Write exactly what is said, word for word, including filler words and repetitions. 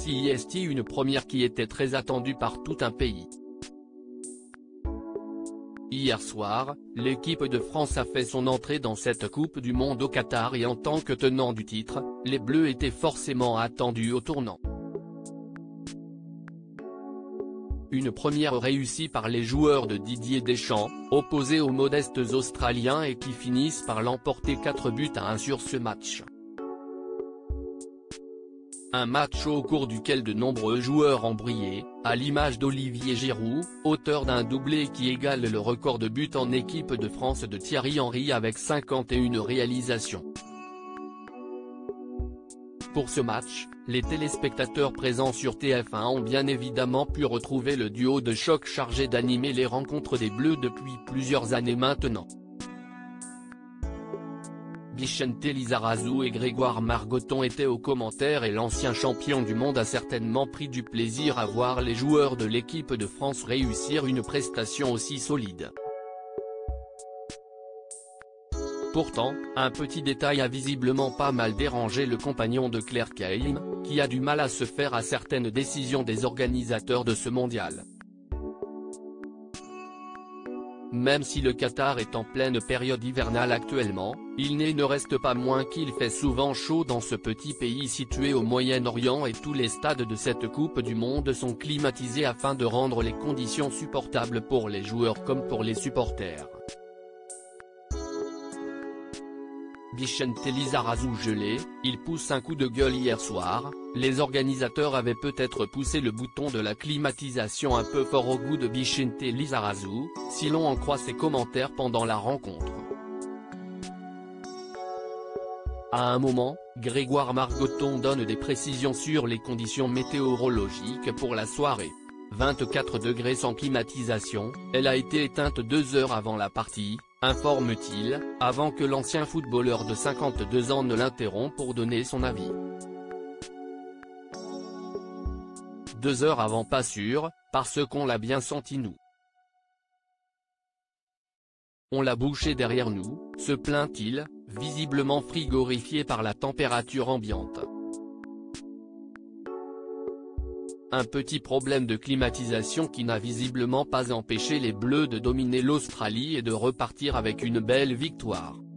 C'est une première qui était très attendue par tout un pays. Hier soir, l'équipe de France a fait son entrée dans cette Coupe du Monde au Qatar et en tant que tenant du titre, les Bleus étaient forcément attendus au tournant. Une première réussie par les joueurs de Didier Deschamps, opposés aux modestes Australiens et qui finissent par l'emporter quatre buts à un sur ce match. Un match au cours duquel de nombreux joueurs ont brillé, à l'image d'Olivier Giroud, auteur d'un doublé qui égale le record de buts en équipe de France de Thierry Henry avec cinquante et une réalisations. Pour ce match, les téléspectateurs présents sur T F un ont bien évidemment pu retrouver le duo de choc chargé d'animer les rencontres des Bleus depuis plusieurs années maintenant. Vicente Lizarazu et Grégoire Margoton étaient aux commentaires et l'ancien champion du monde a certainement pris du plaisir à voir les joueurs de l'équipe de France réussir une prestation aussi solide. Pourtant, un petit détail a visiblement pas mal dérangé le compagnon de Claire Keim, qui a du mal à se faire à certaines décisions des organisateurs de ce mondial. Même si le Qatar est en pleine période hivernale actuellement, il n'est ne reste pas moins qu'il fait souvent chaud dans ce petit pays situé au Moyen-Orient et tous les stades de cette Coupe du Monde sont climatisés afin de rendre les conditions supportables pour les joueurs comme pour les supporters. Vicente Lizarazu gelé, il pousse un coup de gueule hier soir, les organisateurs avaient peut-être poussé le bouton de la climatisation un peu fort au goût de Vicente Lizarazu, si l'on en croit ses commentaires pendant la rencontre. À un moment, Grégoire Margoton donne des précisions sur les conditions météorologiques pour la soirée. vingt-quatre degrés sans climatisation, elle a été éteinte deux heures avant la partie, informe-t-il, avant que l'ancien footballeur de cinquante-deux ans ne l'interrompe pour donner son avis. Deux heures avant pas sûr, parce qu'on l'a bien senti nous. On l'a bouché derrière nous, se plaint-il, visiblement frigorifié par la température ambiante. Un petit problème de climatisation qui n'a visiblement pas empêché les Bleus de dominer l'Australie et de repartir avec une belle victoire.